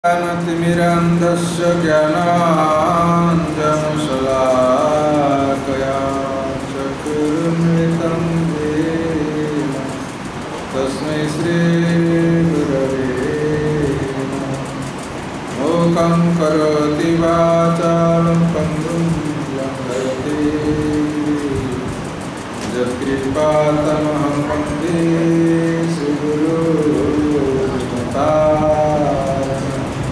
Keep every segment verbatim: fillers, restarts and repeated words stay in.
ज्ञानतिमिरन्धस्य ज्ञानाञ्जनशलाकया चक्षुरुन्मिलितं येन तस्मै श्रीगुरवे नमः। मूकं करोति वाचालं पङ्गुं लङ्घयते यत्कृपातमहं वन्दे श्रीगुरुं।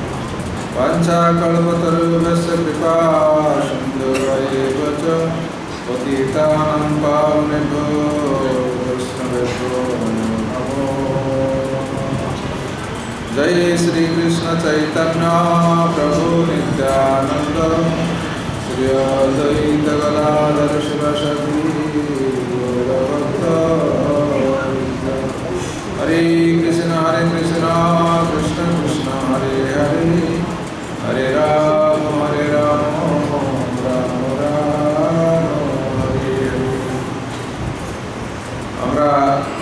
पंचाकल्पतरुभ्यश्च कृपा सिन्धुभ्यैव च पतितानां पावनेभ्यो वैष्णवेभ्यो नमो नमः। जय श्री कृष्ण चैतन्य प्रभु नित्यानंद श्री अद्वैत गदाधर शिवसदि गौरभक्त। हरे कृष्ण हरे कृष्ण कृष्ण कृष्ण हरे हरे हरे राम हरे राम राम राम हरे हरे। আমরা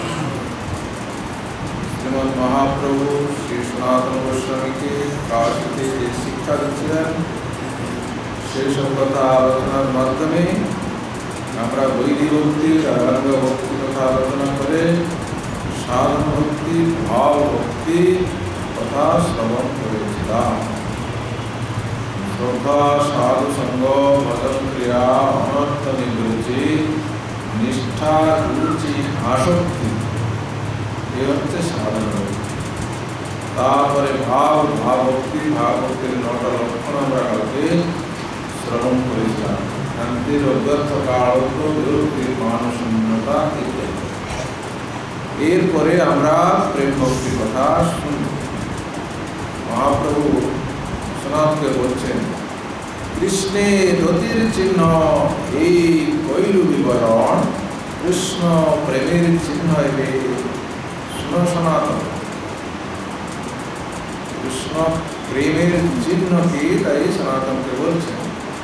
শ্রীমৎ মহাপ্রভু শ্রী সনাতন গোস্বামীকে কাশীতে যে শিক্ষা দিচ্ছিলেন সেই সব কথা আলোচনার মাধ্যমে আমরা বৈদিক ভক্তি রাগাঙ্গ ভক্তি কথা আলোচনা করে সাধন ভক্তি ভাব ভক্তি কথা শ্রবণ করেছিলাম। শ্রদ্ধা সাধু সঙ্গ ভজন ক্রিয়া অনর্থ নিবৃত্তি নিষ্ঠা রুচি আসক্তি এ হচ্ছে সাধন ভক্তি। তারপরে ভাব ভাব ভক্তি ভাব ভক্তির নটা লক্ষণ আমরা কালকে শ্রবণ করেছিলাম। শান্তির অব্যর্থ কারত্ব বিরক্তির মানশূন্যতা ইত্যাদি। এরপরে আমরা প্রেম ভক্তির কথা শুনব। মহাপ্রভু সনাতনকে বলছেন কৃষ্ণের রতির চিহ্ন এই কৈলু বিবরণ কৃষ্ণ প্রেমের চিহ্ন এবে শুনো সনাতন। কৃষ্ণ প্রেমের চিহ্ন কি তাই সনাতনকে বলছেন।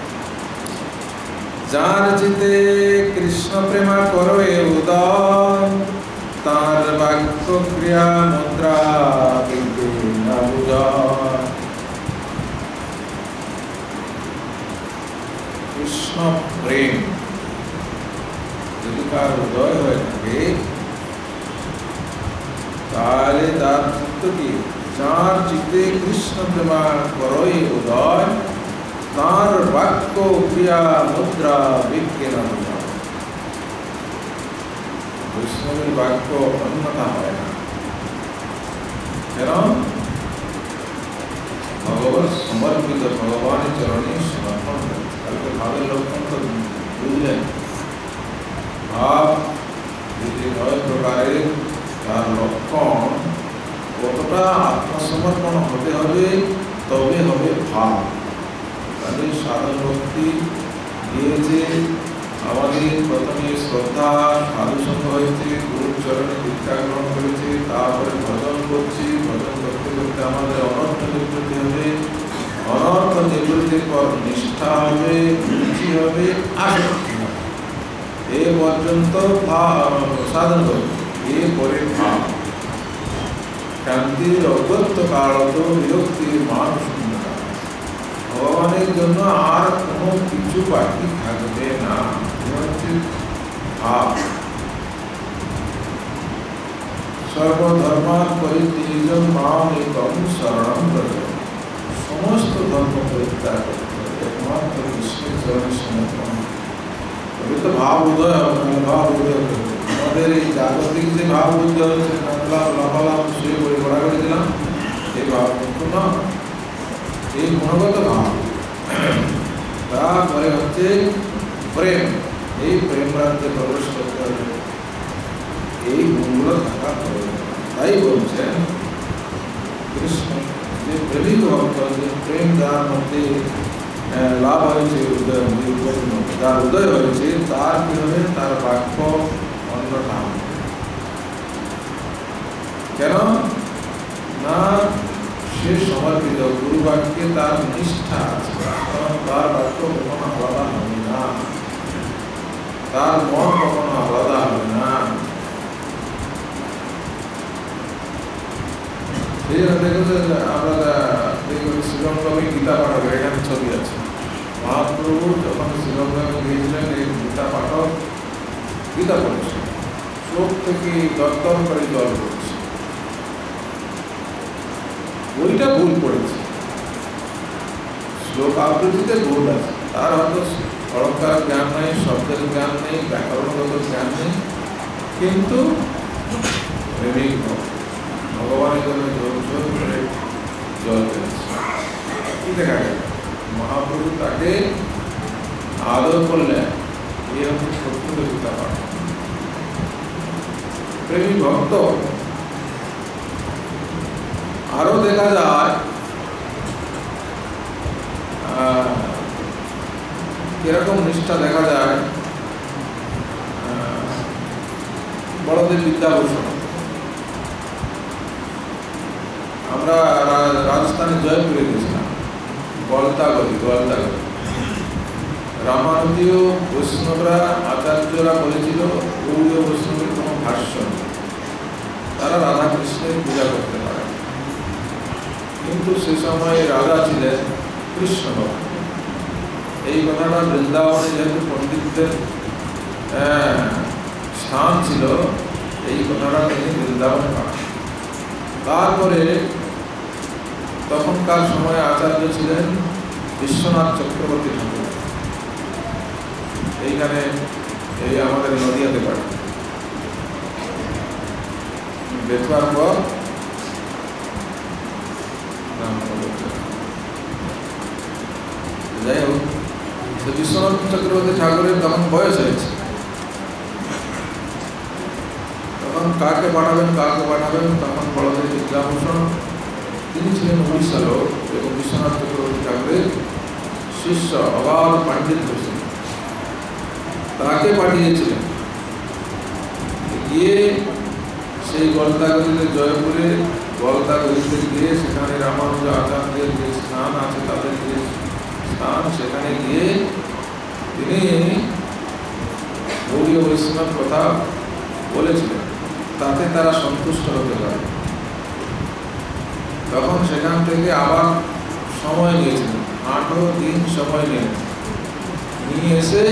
যার চিতে কৃষ্ণ প্রেমা করবে উদয় তার বাক্য ক্রিয়া মুদ্রা কিন্তু না বুঝায়। কৃষ্ণ প্রেম যদি কার উদয় হয়ে থাকে তাহলে তার চিত্ত কি যার চিত্তে কৃষ্ণ প্রেমা করই উদয় তার বাক্য ক্রিয়া মুদ্রা বিজ্ঞে না বুঝায়। বৈষ্ণবের বাক্য অন্যথা হয় না। কেন? ভগবত সমর্পিত ভগবানের চরণে সমর্পণ। কালকে ভাবের লক্ষণ তো বুঝলেন। ভাব যদি নয় প্রকারের তার লক্ষণ কতটা আত্মসমর্পণ হতে হবে তবে হবে ভাব। তাদের সাধন ভক্তি দিয়েছে আমাদের প্রথমে শ্রদ্ধা সাধু সঙ্গ হয়েছে গুরুর চরণে দীক্ষা গ্রহণ করেছে তারপরে ভজন করছি ভজন করতে করতে আমাদের অনর্থ নিবৃত্তি হবে অনর্থ নিবৃত্তির পর নিষ্ঠা হবে রুচি হবে আসক্তি হবে এ পর্যন্ত সাধন করবে। এরপরে ভাব শান্তির অগত্য কারত বিরক্তির মানুষ ভগবানের জন্য আর কোনো কিছু বাকি থাকবে না। ভাব সর্বধর্মান পরিত্যাজ্যং মাম একং শরণং ব্রজ। সমস্ত ধর্ম পরিত্যাগ করতে হবে একমাত্র কৃষ্ণের চরণে সমর্পণ। তবে তো ভাব উদয় হবে। ভাব উদয় হবে আমাদের এই জাগতিক যে ভাব উদয় হচ্ছে নাচলাম লাফালাম শুয়ে পড়ে ঘোরাঘুরি দিলাম এই ভাব কিন্তু না। এই গুণগত ভাব। তারপরে হচ্ছে প্রেম। এই প্রেম রাজ্যে প্রবেশ করতে হবে। এই গুণগুলো থাকা প্রয়োজন। তাই বলছেন কৃষ্ণ যে প্রেমিক ভক্ত যে প্রেম যার মধ্যে লাভ হয়েছে যার উদয় হয়েছে তার কি হবে তার বাক্য অন্যটা হবে। কেন না সে সমর্পিত গুরু বাক্যে তার নিষ্ঠা আছে। তার বাক্য কখনো আলাদা হবে না তার মন কখনো আলাদা হবে না। সেই দেখেছেন আমরা মহাপ্রভু যখন শ্রীলঙ্কায় গিয়েছিলেন এই গীতা পাঠক গীতা পড়ছে, চোখ থেকে দরদর করে জল পড়ছে। বইটা ভুল পড়েছে, শ্লোক আবৃত্তিতে ভুল আছে, তার হয়তো অলঙ্কার জ্ঞান নেই, শব্দের জ্ঞান নেই, ব্যাকরণগত জ্ঞান নেই, কিন্তু প্রেমিক ভগবানের জন্য জোর জোর করে জল পেয়েছে। কি দেখা গেল? মহাপ্রভু তাকে আদর করলেন। এই হচ্ছে সত্য গীতা পাঠ। প্রেমিক ভক্ত আরো দেখা যায় কিরকম নিষ্ঠা দেখা যায় বড়দের বিদ্যাভূষণ। আমরা রাজস্থানে জয়পুরে গেছিলাম, গলতাগলি গলতাগলি রামানুজীয় বৈষ্ণবরা আচার্যরা বলেছিল গৌড়ীয় বৈষ্ণবের কোনো ভাষ্য নেই, তারা রাধাকৃষ্ণের পূজা করতে পারে। কিন্তু সে সময় রাজা ছিলেন কৃষ্ণ ভক্ত। এই কথাটা বৃন্দাবনে যেহেতু পণ্ডিতদের স্থান ছিল, এই কথাটা তিনি বৃন্দাবনে পান। তারপরে তখনকার সময়ে আচার্য ছিলেন বিশ্বনাথ চক্রবর্তী ঠাকুর। এইখানে এই আমাদের নদিয়াতে পারে বেথুয়ার পর যাই হোক, বিশ্বনাথ চক্রবর্তী ঠাকুরের তখন বয়স হয়েছে। তখন কাকে পাঠাবেন কাকে পাঠাবেন তখন বড়দের বিদ্যাভূষণ, তিনি ছিলেন উড়িষ্যা লোক এবং বিশ্বনাথ চক্রবর্তী ঠাকুরের শিষ্য অবাল পাণ্ডিত ছিলেন, তাকে পাঠিয়েছিলেন। গিয়ে সেই গলতাগলিতে জয়পুরে গলতাগলিতে গিয়ে সেখানে রামানুজ আচার্যের যে স্থান আছে, তাদের যে স্থান, সেখানে গিয়ে তিনি গৌড়ীয় বৈষ্ণব কথা বলেছিলেন, তাতে তারা সন্তুষ্ট হতে পারে। তখন সেখান থেকে আবার সময় নিয়েছিলেন, আঠো দিন সময় নিয়ে নিয়ে এসে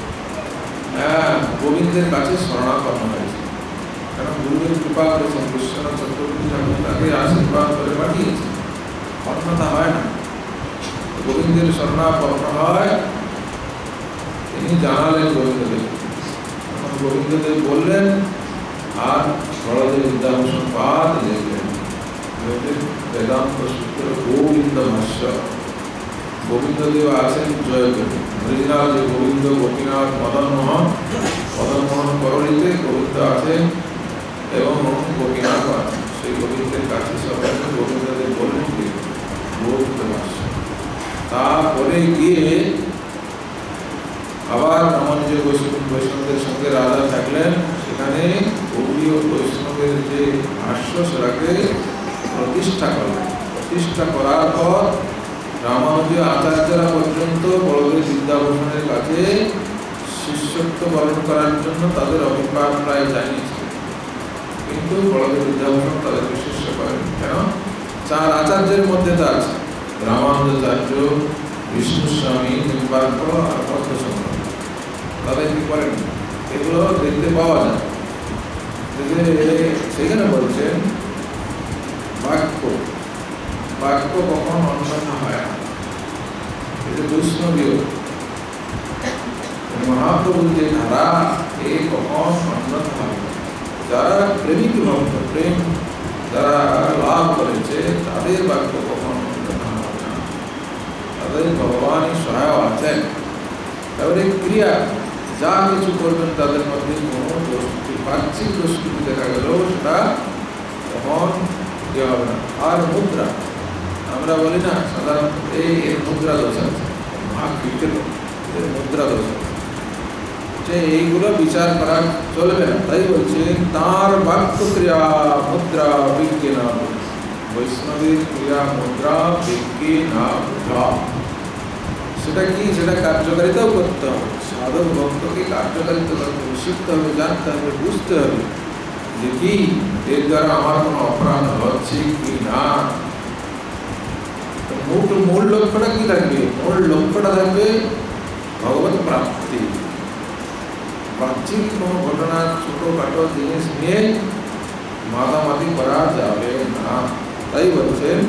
গোবিন্দের কাছে শরণাপন্ন হয়েছে। কারণ গুরুদেব কৃপা করেছেন, বিশ্বনাথ চক্রবর্তী ঠাকুর তাকে আশীর্বাদ করে পাঠিয়েছেন, অন্যথা হয় না। গোবিন্দের শরণাপন্ন হয়, তিনি জানালেন গোবিন্দদেব। তখন গোবিন্দদেব বললেন, আর বড়দের বিদ্যাভূষণ পাঠ লিখলেন বেদান্ত সূত্র গোবিন্দ ভাষ্য। গোবিন্দদেব আছেন জয়পুরে, অরিজিনাল যে গোবিন্দ গোপীনাথ মদন মোহন মদন মোহন করলিতে গোবিন্দ আছেন এবং গোপীনাথ আছেন। সেই গোবিন্দের কাছে সবাই গোবিন্দদেব বললেন গোবিন্দ ভাষ্য। তারপরে গিয়ে আবার রামানুজ বৈষ্ণবদের সঙ্গে রাজা থাকলেন, সেখানে গৌড়ীয় বৈষ্ণবের যে ভাষ্য সেটাকে প্রতিষ্ঠা করলেন। প্রতিষ্ঠা করার পর রামানুজ আচার্যরা পর্যন্ত বড়দের বিদ্যাভূষণের কাছে শিষ্যত্ব বরণ করার জন্য তাদের অভিপ্রায় প্রায় জানিয়েছিলেন, কিন্তু বড়দের বিদ্যাভূষণ তাদেরকে শিষ্য করেন। কেন? চার আচার্যের মধ্যে তা আছে, রামানুজাচার্য, বিষ্ণুস্বামী, নিম্বার্ক আর পদ্মচন্দ্র। তাদের কি করেন? এগুলো দেখতে পাওয়া যায়। সেখানে বলছেন বাক্য বাক্য কখন অন্যথা হয় না। এটা বৈষ্ণবীয় মহাপ্রভুর যে ধারা, এ কখন অন্যথা হয় না। যারা প্রেমিক ভক্ত, প্রেম যারা লাভ করেছে, তাদের বাক্য কখন অন্যথা হয় না। তাদের ভগবানই সহায় আছেন। তারপরে ক্রিয়া যা কিছু করবেন তাদের মধ্যে কোনো দোষটি বাহ্যিক দোষটি দেখা গেল, সেটা তখন দেওয়া হবে না। আর মুদ্রা, আমরা বলি না সাধারণত এই এর মুদ্রা দোষ আছে, মা ক্রিকেট এর মুদ্রা দোষ আছে, যে এইগুলো বিচার করা চলবে না। তাই বলছে তাঁর বাক্য ক্রিয়া মুদ্রা বিজ্ঞে না, বৈষ্ণবের ক্রিয়া মুদ্রা বিজ্ঞে না বুঝা। সেটা কি? সেটা কার্যকারিতাও করতে হবে। সাধক ভক্তকে কার্যকারিতা করতে হবে, শিখতে হবে, জানতে হবে, বুঝতে হবে যে কি এর দ্বারা আমার কোনো অপরাধ হচ্ছে কি না। মূল মূল লক্ষ্যটা কি থাকবে? মূল লক্ষ্যটা থাকবে ভগবত প্রাপ্তি। প্রাচীন কোনো ঘটনা ছোটোখাটো জিনিস নিয়ে মাতামাতি করা যাবে না। তাই বলছেন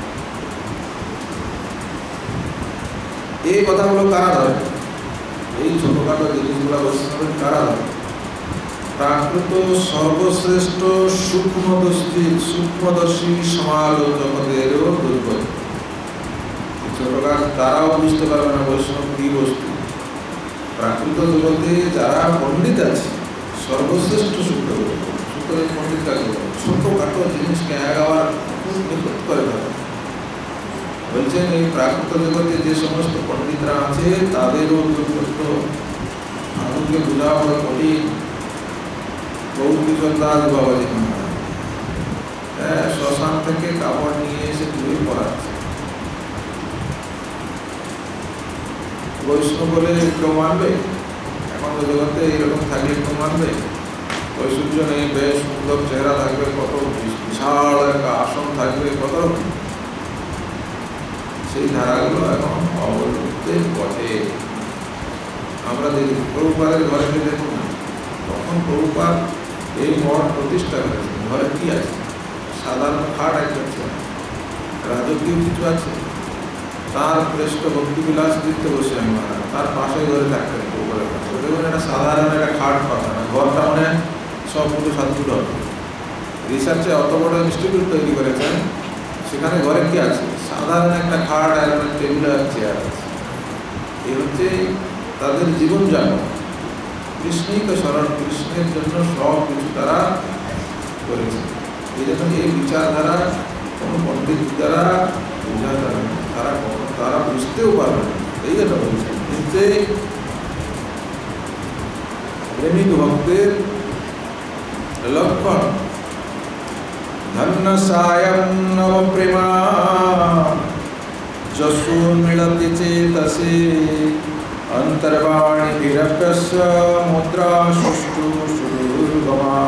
এই কথাগুলো কারা ধরে, এই ছোটোখাটো জিনিসগুলো বৈষ্ণবের কারা ধরে? প্রাকৃত সর্বশ্রেষ্ঠ সূক্ষ্মদর্শী সূক্ষ্মদর্শী সমালোচকদেরও দুর্বল। ছোটখাটো তারাও বুঝতে পারবে না বৈষ্ণব কি বস্তু। প্রাকৃত জগতে যারা পণ্ডিত আছে, সর্বশ্রেষ্ঠ সূত্র সূত্র পণ্ডিত কাকে ছোটখাটো জিনিসকে এগাবার খুব নিখুঁত করে ধরে। বলছেন এই প্রাকৃত জগতে যে সমস্ত পণ্ডিতরা আছে তাদেরও দুর্গত, আগুনকে বোঝা বড় কঠিন। গৌরকিশোর দাস বাবাজি মহারাজ হ্যাঁ শ্মশান থেকে কাপড় নিয়ে এসে ধুয়ে পড়াচ্ছে। বৈষ্ণব বলে কেউ মানবে? এখন তো জগতে এইরকম থাকলে কেউ মানবে? ঐশ্বর্য নেই, বেশ সুন্দর চেহারা থাকবে, কত বিশাল একটা আসন থাকবে, কত রকম। সেই ধারাগুলো এখন অবলুপ্তের পথে। আমরা দেখি প্রভুপাদের ঘরে দেখুন না, তখন প্রভুপাদ এই মঠ প্রতিষ্ঠা করেছে, ঘরে কি আছে? সাধারণ খাট একটা আছে, রাজকীয় কিছু আছে? তার শ্রেষ্ঠ ভক্তিবিলাস দিতে বসে আমি মহারাজ তার পাশে ঘরে থাকতেন প্রভুপাদের কাছে। দেখুন একটা সাধারণ একটা খাট কথা না, ঘরটা মানে সব ফুটো সাত ফুট হবে। রিসার্চে অত বড় ইনস্টিটিউট তৈরি করেছেন, সেখানে ঘরে কি আছে? সাধারণ একটা খাট আর টেবিল আর চেয়ার আছে। এই হচ্ছে তাদের জীবনযাপন। কৃষ্ণই তো স্মরণ, কৃষ্ণের জন্য সব কিছু তারা করেছে। এই জন্য এই বিচারধারা কোনো পণ্ডিত দ্বারা বোঝা যাবে না, তারা তারা বুঝতেও পারবে না। এই জন্য বলছেন যে প্রেমিক ভক্তের লক্ষণ ধন্য সায়ং নব প্রেমা যশো মিলতি চেতসে অন্তর্বাণী বিরপ্যস্য মুদ্রা সুষ্ঠু সুদুর্গমা।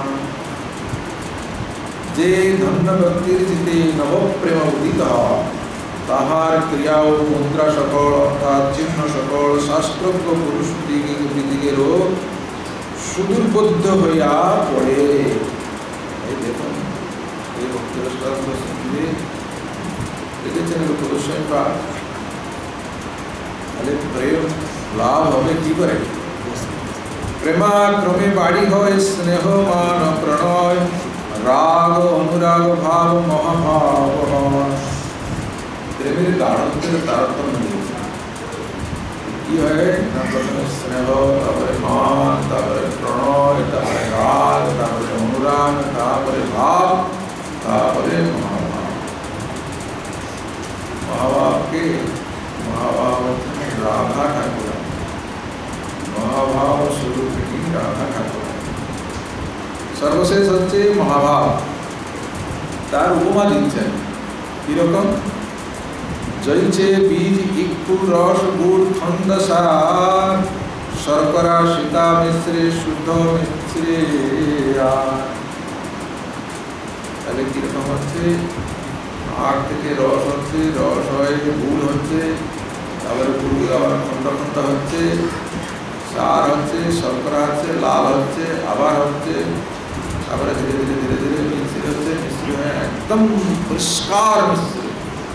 যে ধন্য ব্যক্তির চিতে নবপ্রেম উদিত তাহার ক্রিয়া ও মুদ্রা সকল অর্থাৎ চিহ্ন সকল শাস্ত্রজ্ঞ পুরুষ দিগেরও সুদূরবদ্ধ হইয়া পড়ে। এই দেখুন এই ভক্তির শুনলে দেখেছেন রূপদর্শন বা তাহলে প্রেম লাভ হবে কি করে? প্রেমাক্রমে বাড়ি হয় স্নেহ মান প্রণয় রাগ অনুরাগ ভাব মহাভাব। প্রেমের গাঢ়ত্বের তারতম্য দিয়েছে। কি হয় না, প্রথমে স্নেহ, তারপরে মান, তারপরে প্রণয়, তারপরে রাগ, তারপরে অনুরাগ, তারপরে ভাব, তারপরে মহাভাব। মহাভাবকে মহাভাব হচ্ছেন রাধা ঠাকুর, মহাভাব স্বরূপিণী রাধা ঠাকুর। সর্বশেষ হচ্ছে মহাভাব। তার উপমা দিচ্ছেন কিরকম? জৈছে বীজ ইক্ষু রস গুড় খন্দ সার শর্করা সীতা মিশ্রে শুদ্ধ মিশ্রে। তাহলে কিরকম হচ্ছে? আখ থেকে রস হচ্ছে, রস হয় গুড় হচ্ছে, তারপরে গুড় আবার খন্ড খন্ড হচ্ছে, সার হচ্ছে, শর্করা হচ্ছে, লাল হচ্ছে, আবার হচ্ছে, তারপরে ধীরে ধীরে ধীরে ধীরে মিশ্রি হচ্ছে, মিশ্রি হয়ে একদম পরিষ্কার মিশ্রি।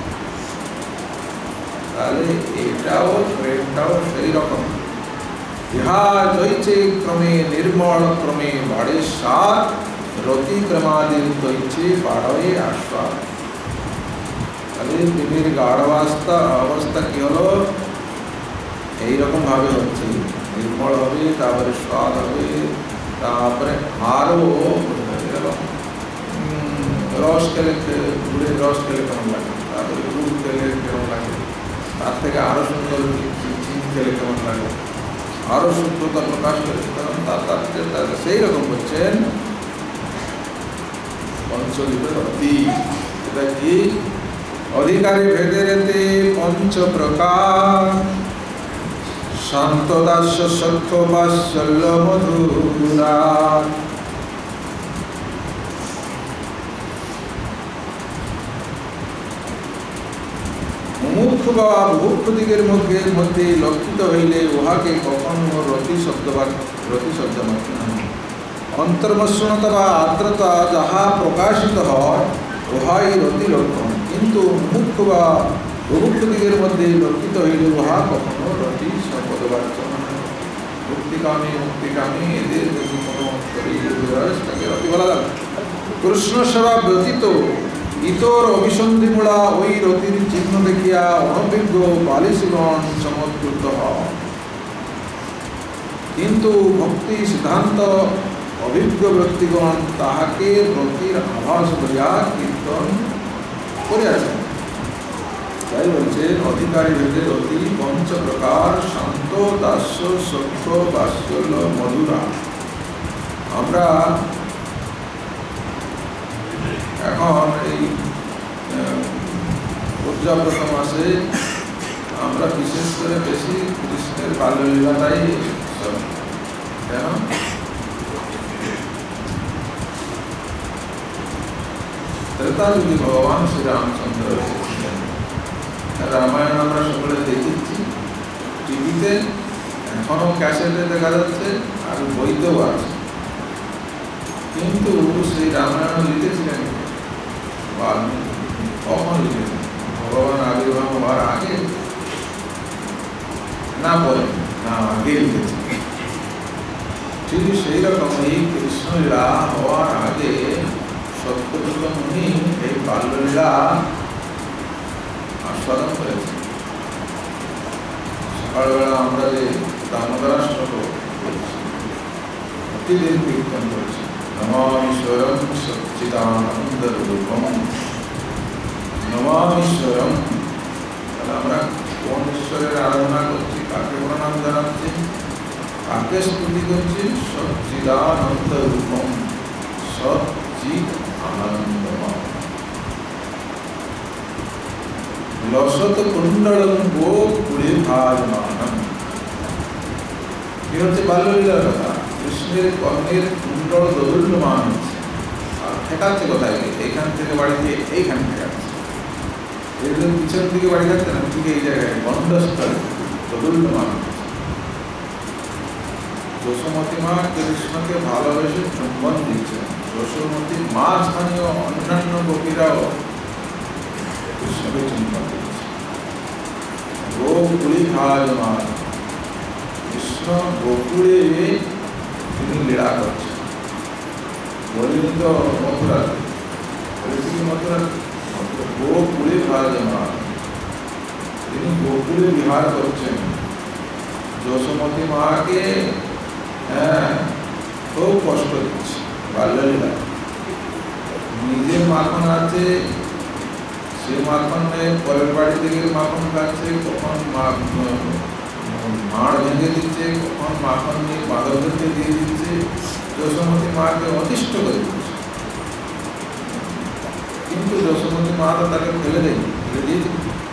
তাহলে এটাও প্রেমটাও সেই রকম। ইহা জৈছে ক্রমে নির্মল ক্রমে বাড়ে সার রতি ক্রমাদিন দৈছে বাড়ে আস্বাদ। তাহলে প্রেমের গাঢ়াবস্থা অবস্থা কি হলো? এইরকম ভাবে হচ্ছে, নির্মল হবে, তারপরে স্বাদ হবে, তারপরে আরও এরকম রস খেলে, গুড়ের রস খেলে কেমন লাগে, তারপরে গুড় খেলে কেমন লাগে, তার থেকে আরো সুন্দর চিনি খেলে কেমন লাগে, আরো শুদ্ধতা প্রকাশ করেছে। কারণ তার তার সেই রকম হচ্ছেন পঞ্চলিত ভক্তি। এটা কি? অধিকারী ভেদেরেতে পঞ্চ প্রকার শান্ত দাস্য সখ্য বাৎসল্য মধুরা। মুমুক্ষু বা বুভুক্ষু দিগের মধ্যে মধ্যে লক্ষিত হইলে উহাকে কখনো রতি শব্দবাদ রতি শব্দমাত্র নয়। অন্তর্মসৃণতা বা আর্দ্রতা যাহা প্রকাশিত হয় উহাই রতি লক্ষণ, কিন্তু মুমুক্ষু বা বুভুক্ষু দিগের মধ্যে লক্ষিত হইলে উহা কখনো রতি শব্দবাচ্য নয়। মুক্তিকামী মুক্তিকামী এদের যদি কোনো তাকে রতি বলা যাবে। কৃষ্ণ সেবা ব্যতীত ইতর অভিসন্ধিমূলা ওই রতির চিহ্ন দেখিয়া অনভিজ্ঞ বালিশগণ চমৎকৃত হয়, কিন্তু ভক্তি সিদ্ধান্ত অভিজ্ঞ ব্যক্তিগণ তাহাকে রতির আভাস বলিয়া কীর্তন করিয়াছেন। তাই বলছেন অধিকারী ভেদে রতি পঞ্চ প্রকার, শান্ত, দাস্য, সখ্য, বাৎসল্য, মধুরা। আমরা এখন এই উদযাপিত মাসে আমরা বিশেষ করে বেশি কৃষ্ণের বাল্যলীলাটাই কেন ত্রেতা যুগে ভগবান শ্রীরামচন্দ্র এসেছিলেন। রামায়ণ আমরা সকলে দেখেছি টিভিতে, এখনো ক্যাসেটে দেখা যাচ্ছে, আর বইতেও আছে। কিন্তু সেই রামায়ণ লিখেছিলেন বাল্মীকি। কখন লিখেছেন? ভগবান আবির্ভাব হওয়ার আগে না পরে? না, আগে লিখেছেন। ঠিক সেই রকম এই কৃষ্ণলীলা হওয়ার আগে সত্যব্রত মুনি এই বাল্যলীলা আস্বাদন করেছেন। সকালবেলা আমরা যে দামোদরাষ্টক করছি, প্রতিদিন কীর্তন করছি নমামীশ্বরম সচ্চিদানন্দরূপম, নমামীশ্বরম। তাহলে আমরা কোন ঈশ্বরের আরাধনা করছি, কাকে প্রণাম জানাচ্ছি, কাকে স্তুতি করছি? সচ্চিদানন্দরূপম, সচ্চিদ আনন্দময়। লসত কুণ্ডলম গো পুরে ভাজমানম। কি হচ্ছে বাল্যলীলার কথা? কৃষ্ণের কর্ণের কুণ্ডল দোদুল্যমান হচ্ছে, আর ঠেকাচ্ছে কোথায়? এইখান থেকে বাড়িতে এইখান ঠেকাচ্ছে, এরকম পিছন দিকে বাড়ি থাকছে না, ঠিক এই জায়গায় গণ্ডস্থলে দোদুল্যমান হচ্ছে। যশোমতী মা কৃষ্ণকে ভালোবেসে চুম্বন দিচ্ছেন। যশোমতী মা স্থানীয় অন্যান্য গোপীরাও কৃষ্ণকে চুম্বন দিচ্ছে। গোকুলি ভাজমান, কৃষ্ণ গোকুলে তিনি লীলা করছেন। বলিনি তো মথুরাতে, বলেছি কি মথুরাতে? গোকুলে ভাজমান, তিনি গোকুলে বিহার করছেন। যশোমতী মাকে হ্যাঁ খুব কষ্ট দিচ্ছে বাল্যলীলা। নিজের মাখন আছে, সে মাখন পরের বাড়ি থেকে মাখন খাচ্ছে, কখন মাড় ভেঙে দিচ্ছে, কখন মাখন নিয়ে বাঁদরদেরকে দিয়ে দিচ্ছে। যশোমতী মাকে অতিষ্ঠ করে দিচ্ছে, কিন্তু যশোমতী মা তো তাকে ফেলে দেয়, ফেলে দিয়েছে,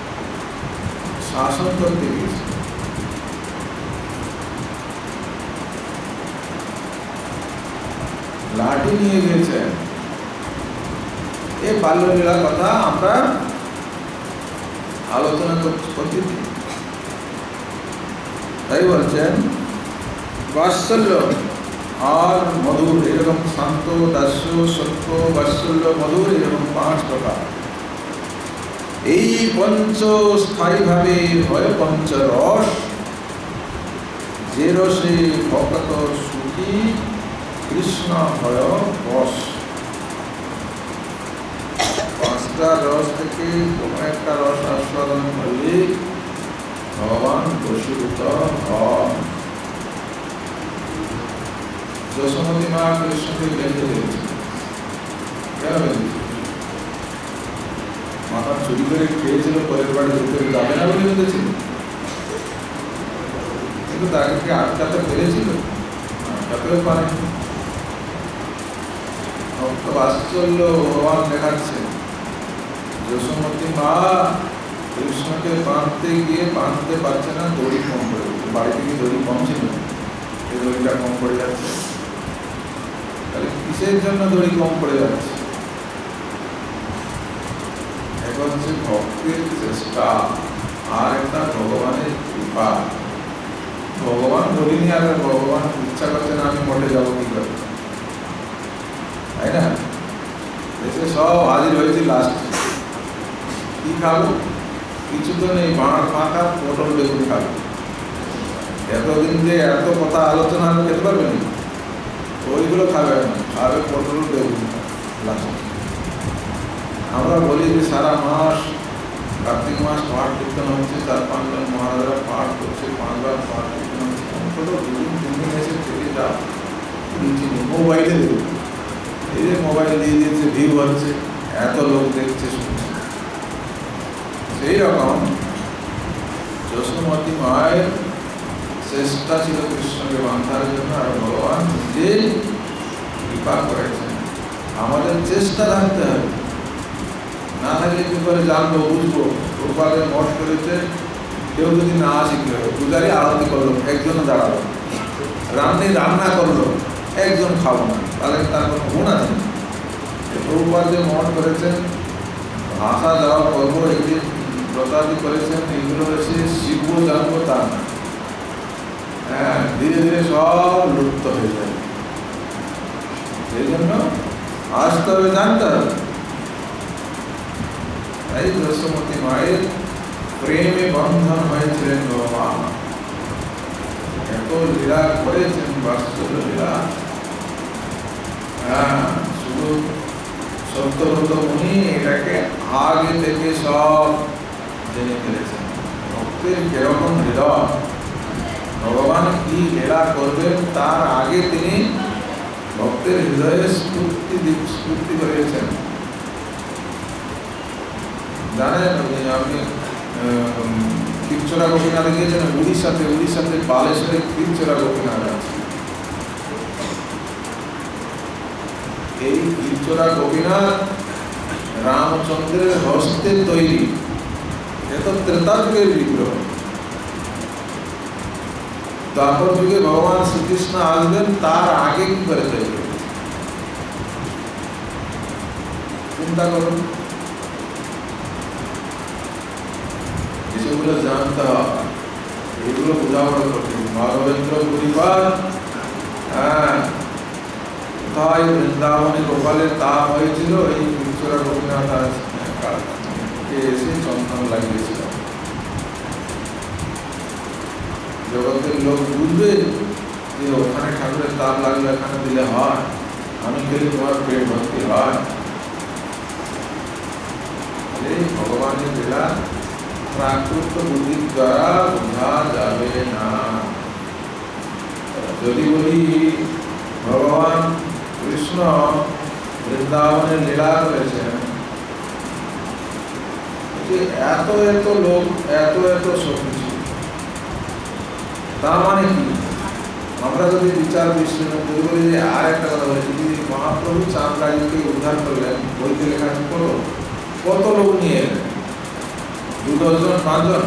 শাসন করতে গিয়েছে। লাঠি নিয়ে গিয়েছে। এই বাল্যলীলার কথা আমরা আলোচনা করতে দিই। তাই বলছেন বাৎসল্য আর মধুর, এরকম শান্ত, দাস্য, সখ্য, বাৎসল্য, মধুর, এরকম পাঁচ প্রকার। এই পঞ্চ স্থায়ীভাবে হয় পঞ্চরস, যে রসে ভকত সুখী কৃষ্ণ হয় বশ। পাঁচটা রস থেকে কোনো একটা রস আস্বাদন করলে ভগবান বশীভূত হন। যশোমতী মা কৃষ্ণকে বেঁধে দিয়েছে। কেন বেঁধেছে? মাথা চুরি করে খেয়েছিল, পরের বাড়ি যেতে যাবে না বলে বেঁধেছিল, কিন্তু তাকে কি আটকাতে পেরেছিল? আটকাতেও পারেনি। ভক্ত বাৎসল্য ভগবান দেখাচ্ছে। যশোমতী মা কৃষ্ণকে বাঁধতে গিয়ে বাঁধতে পারছে না, দড়ি কম পড়ে যাচ্ছে। বাড়ি থেকে দড়ি কম ছিল, এই দড়িটা কম পড়ে যাচ্ছে। তাহলে কিসের জন্য দড়ি কম পড়ে যাচ্ছে? एक হচ্ছে ভক্তির চেষ্টা আর একটা ভগবানের কৃপা। ভগবান বলিনি আর ভগবান ইচ্ছা করছে না আমি মঠে যাবো কি করে, তাই না? এসে সব হাজির হয়েছে লাস্টে, কি খাবো? কিছু তো নেই, মাঠ ফাঁকা, পটল বেগুন খাবো। এতদিন যে এত কথা আলোচনা আমি খেতে পারবে না, ওইগুলো খাবে না, খাবে পটল বেগুন লাস্ট। আমরা বলি যে সারা মাস কার্তিক মাস পাঠ কীর্তন হচ্ছে, চার পাঁচজন মহারাজারা পাঠ করছে, পাঁচবার পাঠ কীর্তন হচ্ছে, অন্তত দুদিন তিন দিন এসে থেকে যা নিচে নেই, মোবাইলে দেবে। এই যে মোবাইল দিয়ে দিয়েছে, ভিউ হচ্ছে, এত লোক দেখছে শুনছে। সেই রকম যশোমতী মায়ের চেষ্টা ছিল কৃষ্ণকে বাঁধার জন্য, আর ভগবান নিজেই কৃপা করেছেন। আমাদের চেষ্টা থাকতে হবে, না থাকলে কি করে জানবো বুঝবো? গোপালে মঠ করেছে, কেউ যদি না আসে কি হবে? পূজারি আরতি করলো, একজন দাঁড়ালো, রান্নি রান্না করলো, একজন খাবো না, তাহলে তার কোনো গুণ আছে? প্রভুপাদ যে মঠ করেছেন, ভাষা যাওয়া করবো, এই যে প্রচারটি করেছেন, এগুলো হচ্ছে শিখবো জানবো তা না। হ্যাঁ, ধীরে ধীরে সব লুপ্ত হয়ে যাবে। সেই জন্য আসতে হবে, জানতে হবে। তাই যশোমতী মায়ের প্রেমে বন্ধন হয়েছিলেন ভগবান, এত লীলা করেছেন, বাস্তব লীলা। হ্যাঁ, শুধু সত্যব্রত মুনি এটাকে আগে থেকে সব জেনে ফেলেছেন। ভক্তের যেরকম হৃদয়, ভগবান কি লীলা করবেন তার আগে তিনি ভক্তের হৃদয়ে স্ফূর্তি স্ফূর্তি করেছেন। জানেন আপনি ক্ষীরচোরা গোপীনাথে গিয়েছেন? উড়িষ্যাতে, উড়িষ্যাতে বালেশ্বরে ক্ষীরচোরা গোপীনাথ আছে। এই ক্ষীরচোরা গোপীনাথ রামচন্দ্রের হস্তে তৈরি, এত ত্রেতা যুগের বিগ্রহ। দ্বাপর যুগে ভগবান শ্রীকৃষ্ণ আসবেন, তার আগে কি করে তৈরি? চিন্তা করুন, এসবগুলো জানতে হবে, এগুলো বোঝাপড়া করতে। মাধবেন্দ্র পরিবার, হ্যাঁ, কোথায় বৃন্দাবনে গোপালের তাপ হয়েছিল, এই ক্ষীরচোরা গোপীনাথ এসে চন্দন লাগিয়েছিল। জগতের লোক বুঝবে যে ওখানে ঠাকুরের তাপ লাগলে এখানে দিলে হয়, আমি খেলে তোমার পেট ভর্তি হয়। এই ভগবানের লীলা প্রাকৃত বুদ্ধির দ্বারা বোঝা যাবে না। যদি বলি ভগবান কৃষ্ণ বৃন্দাবনের লীলা করেছেন, যে এত এত লোক, এত এত সবকিছু, তার মানে কি? আমরা যদি বিচার বিশ্লেষণ করি, বলি যে আর একটা কথা বলি, যদি মহাপ্রভু চাঁদরাজকে উদ্ধার করলেন, বইতে লেখা করো, কত লোক নিয়ে এলেন? দু দশজন, পাঁচজন?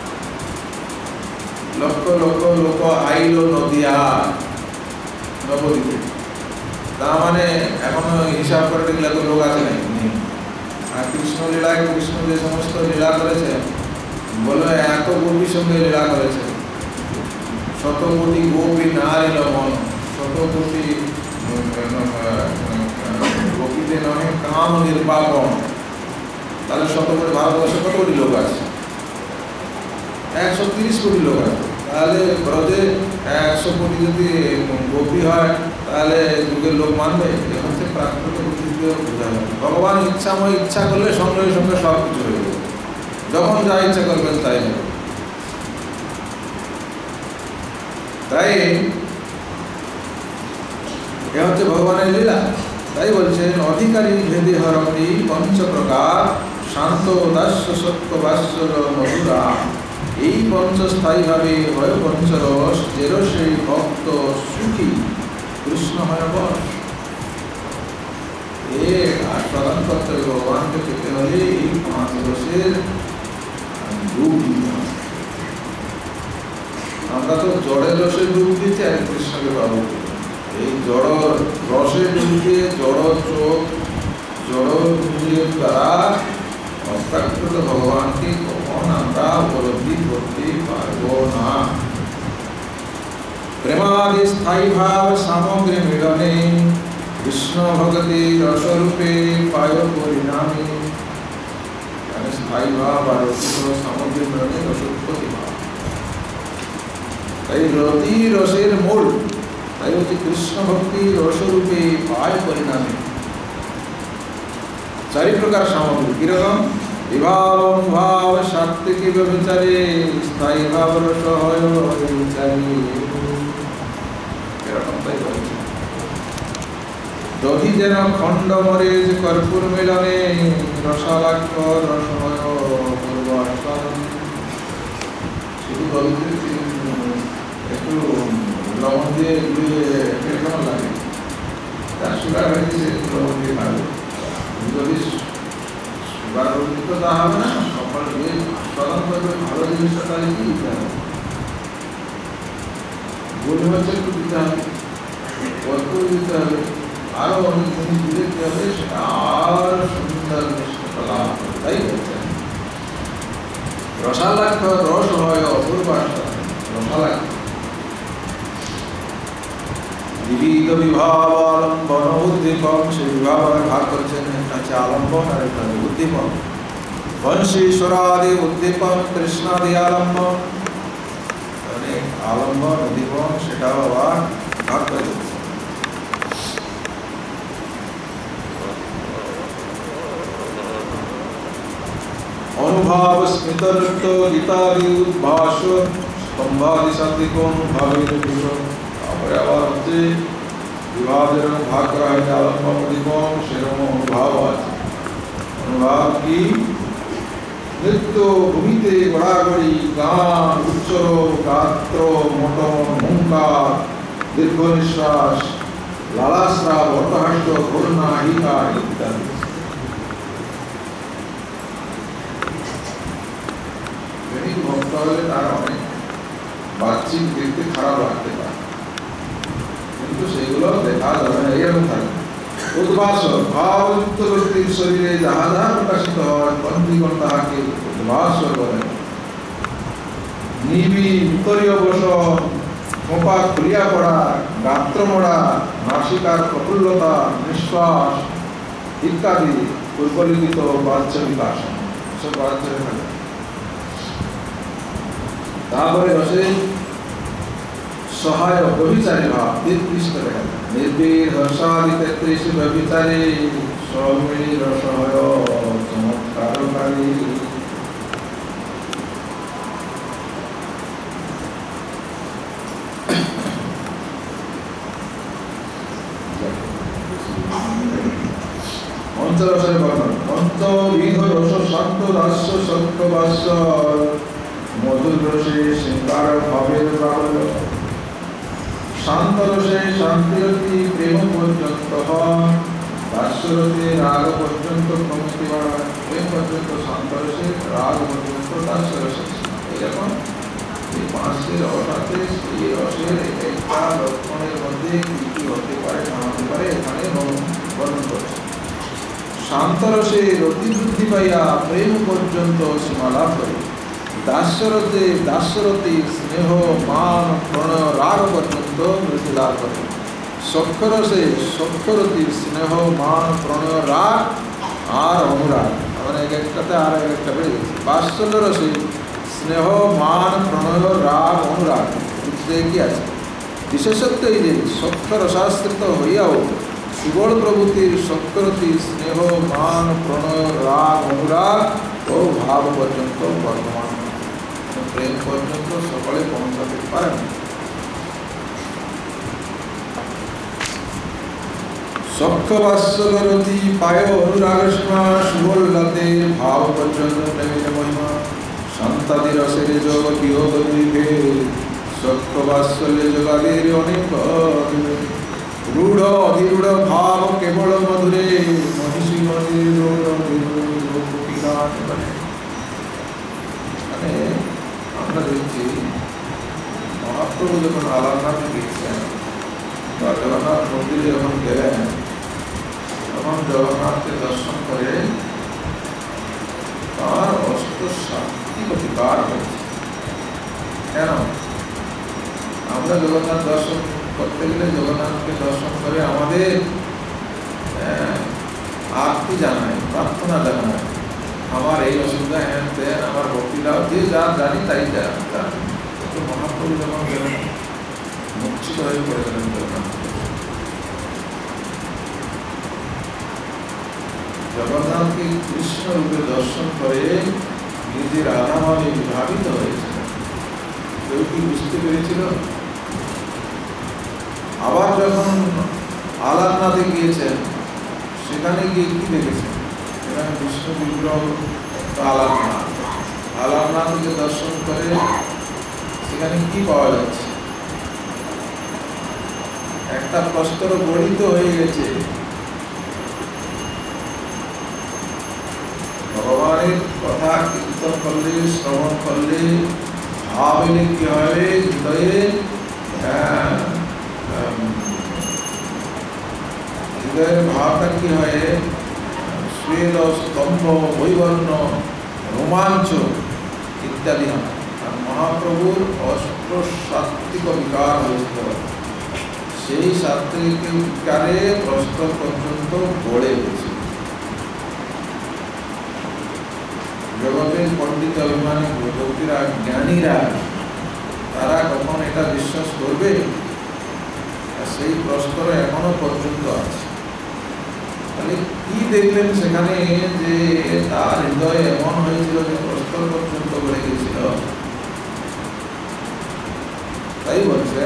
লক্ষ লক্ষ লোক আইল নদিয়া নবদ্বীপে। তার মানে এখনো হিসাব করে দেখলে এত লোক আছে নাকি? আর কৃষ্ণ লীলায় কৃষ্ণ যে সমস্ত লীলা করেছে, বলে এত গোপীর সঙ্গে লীলা করেছে, শত কোটি গোপী নারী লবণ, শত কোটি গোপীতে নহে কাম নির্বাপন। তাহলে শত কোটি, ভারতবর্ষে কত কোটি লোক আছে? একশো তিরিশ কোটি লোক আছে। তাহলে ব্রজে একশো কোটি যদি গোপী হয়, তাহলে যুগের লোক মানবে? এ হচ্ছে প্রাকৃত বুদ্ধিতে বোঝা যাবে। ভগবান ইচ্ছাময়, ইচ্ছা করলে সঙ্গে সঙ্গে সব কিছু হয়ে যাবে, যখন যা ইচ্ছা করবেন তাই হবে। তাই এ হচ্ছে ভগবানের লীলা। তাই বলছেন, অধিকারী ভেদে হরতি পঞ্চ প্রকার, শান্ত দাস্য সত্য বাস্য মধুরা। এই পঞ্চস্থায়ীভাবে হয় পঞ্চরস, যে রসে ভক্ত সুখী কৃষ্ণ হয় বশ। এ আস্বাদন করতে হবে, ভগবানকে পেতে হলে এই পাঁচ রসের ডুব দিতে হবে। আমরা তো জড়ের রসে ডুব দিচ্ছি, আর কৃষ্ণকে পাবো। এই জড় রসে ডুব দিয়ে জড় চোখ, জড় ইন্দ্রিয়ের দ্বারা অপ্রাকৃত ভগবানকে কখন আমরা উপলব্ধি করতে পারব না। প্রেমাদি স্থায়ী ভাব সামগ্রী মিলনে কৃষ্ণ ভগতি রসরূপে পায় পরিণামী। মানে স্থায়ী ভাব আর সামগ্রী মিলনে রসোৎপত্তি ভাব। তাই রতি রসের মূল, তাই হচ্ছে কৃষ্ণ ভক্তি রসরূপে পায় পরিণামী। চারি প্রকার সামগ্রী কিরকম? বিভাব অনুভাব সাত্ত্বিকী ব্যভিচারে স্থায়ী ভাব রস হয় বিচারী। এরকম তাই বলছে। দধি যেন খণ্ড মরিচ কর্পূর মিলনে রসালাক্ষ রসময় পূর্ব আস্বাদন। শুধু দধিতে একটু লবণ দিয়ে গুলিয়ে কেমন লাগে, তার সুগার হয়েছে লবণ দিয়ে খাবে। যদি সুগার রোগিত তা হবে না, সকাল দিয়ে আস্বাদন করবে ভালো জিনিসটা, তাহলে কি দিতে হবে? গোল হচ্ছে একটু দিতে হবে, কর্পূর দিতে হবে, আরো অনেক জিনিস দিলে কি হবে, সেটা আর সুন্দর মিষ্টতা লাভ হবে। তাই বলছে রসালাক্ষ রস হয় অপূর্ব আস্বাদন। রসালাক্ষ বিবিধ বিভাব আলম্বন উদ্দীপক। সে বিভাব ভাগ করছেন, একটা হচ্ছে আলম্বন আর একটা উদ্দীপক। বংশীশ্বরাদি উদ্দীপক, কৃষ্ণাদি আলম্বন। মানে আলম্বন উদ্দীপক সেটাও আবার ভাগ করে দিচ্ছে। অনুভাব স্মৃতনৃত্য গীতাদি উদ্ভাস স্তম্ভাদি সাত্বিক অনুভাবের বিষয়। তারপরে আবার হচ্ছে বিভাগ যেরকম ভাগ করা হয়েছে আলম্বন উদ্দীপক, সেরকম অনুভাব আছে। অনুভাব কি? নৃত্য, ভূমিতে গড়াগড়ি, গান, উচ্চর, গাত্র, মটন, হুঙ্কার, দীর্ঘ নিঃশ্বাস, লালাস্রাব, অট্টহাস্য, ঘূর্ণা, হিকা ইত্যাদি। ভক্ত হলে তার অনেক বাহ্যিক দেখতে খারাপ লাগতে পারে, কিন্তু সেগুলো দেখা যাবে না, এরকম থাকে। উদ্ভাস ভাবযুক্ত ব্যক্তির শরীরে যাহা যাহা প্রকাশিত হয় বন্ধীগণ তাহাকে উদ্ভাস বলে। নিবি, উত্তরীয় বসন, খোপা খুলিয়া পড়া, গাত্রমোড়া, নাসিকার প্রফুল্লতা, নিঃশ্বাস ইত্যাদি পূর্বলিখিত বাহ্য বিকাশ সব বাহ্য থাকে। তারপরে রসে সহায় ব্যভিচারী ভাব তেত্রিশ দেখা যায়। নির্বীর হর্ষাদি তেত্রিশ ব্যভিচারী সৌমিনী রসহয় চমৎকারকারী। পঞ্চরসের বর্ণন। পঞ্চবিধ রস শান্ত দাস্য সত্য বাস্য মধুর রসে শৃঙ্গার ভাবের প্রাবল্য। শান্ত রসে শান্তিরতি প্রেম পর্যন্ত হয়, দাস্যরসে রাগ পর্যন্ত প্রমতি বাড়ায়, প্রেম পর্যন্ত শান্ত রসে, রাগ পর্যন্ত দাস্যরসে। এরকম এই পাঁচটি রস আছে, সেই রসের একটা লক্ষণের মধ্যে কি কি হতে পারে না হতে পারে এখানে বর্ণন করছে। শান্ত রসে রতি বৃদ্ধি পাইয়া প্রেম পর্যন্ত সীমালাভ করে। দাস্যরতে দাস্যরতি স্নেহ মান প্রণয় রাগ পর্যন্ত বৃদ্ধি লাভ করে। সক্ষরসে সক্ষরতি স্নেহ মান প্রণয় রাগ আর অনুরাগ, মানে এক একটাতে আর এক একটা বেড়ে গেছে। বাৎসল্য রসে স্নেহ মান প্রণয় রাগ অনুরাগ বুঝতে কি আছে? বিশেষত্ব এই যে সক্ষরসাশ্রিত হইয়াও সুবল প্রভৃতির সক্ষরতি স্নেহ মান প্রণয় রাগ অনুরাগ ও ভাব পর্যন্ত বর্তমান, প্রেম পর্যন্ত সকলে পৌঁছাতে পারেন। সক্ষ বাৎসল্যরতি পায় অনুরাগ সীমা, সুবল্লতে ভাব পর্যন্ত প্রেমের মহিমা। শান্তাদি রসের যোগ বিয়োগ দুইভে, সক্ষ বাৎসল্য যোগাদের অনেক রূঢ় অধিরূঢ় ভাব কেবল মধুরে মহিষী মন্দির মানে আমরা দেখছি মহাপ্রভু যখন আলারনাথে গেছেন বা জগন্নাথ মন্দিরে যখন গেলেন তখন জগন্নাথকে দর্শন করে তার অষ্টসাত্ত্বিক অধিকার হয়েছে। কেন? আমরা জগন্নাথ দর্শন করতে গেলে জগন্নাথকে দর্শন করে আমাদের আরতি জানাই, প্রার্থনা জানাই, আমার এই অসুবিধা হ্যান তেন, আমার ভক্তিলাভ, যে যা জানি তাই যা জানি। তো মহাপ্রভু যখন গেলেন, মূর্ছিত হয়ে পড়ে গেলেন জগন্নাথ। জগন্নাথকে কৃষ্ণ রূপে দর্শন করে নিজের রাধাভাবে বিভাবিত হয়েছিলেন। কেউ কি বুঝতে পেরেছিল? আবার যখন আলারনাথে গিয়েছেন, সেখানে গিয়ে কি দেখেছেন? সেখানে বিষ্ণু বিগ্রহ আলারনাথ। আলারনাথকে দর্শন করে সেখানে কি পাওয়া যাচ্ছে? একটা প্রস্তর গঠিত হয়ে গেছে। ভগবানের কথা কীর্তন করলে, শ্রবণ করলে, ভাব এলে কি হবে? হৃদয়ে হৃদয়ের ভাবটা কি হয়? শ্বেত, স্তম্ভ, বৈবর্ণ, রোমাঞ্চ ইত্যাদি হয়। আর মহাপ্রভুর অষ্টসাত্ত্বিক বিকার হয়েছিল। সেই সাত্ত্বিক বিকারে প্রস্তর পর্যন্ত গড়ে উঠেছে। জগতের পণ্ডিত অভিমানী ভক্তিরা, জ্ঞানীরা, তারা কখন এটা বিশ্বাস করবে? সেই প্রস্তর এখনো পর্যন্ত আছে। তাহলে কি দেখলেন সেখানে যে তার হৃদয় এমন হয়েছিল যে প্রস্তর পর্যন্ত গড়ে গেছিল? তাই বলছেন,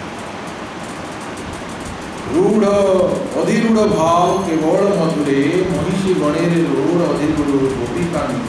রূঢ় অধিরূঢ় ভাব কেবল মধুরে, মহিষী গণের রূঢ় অধিরূঢ় গোপীকান্ত।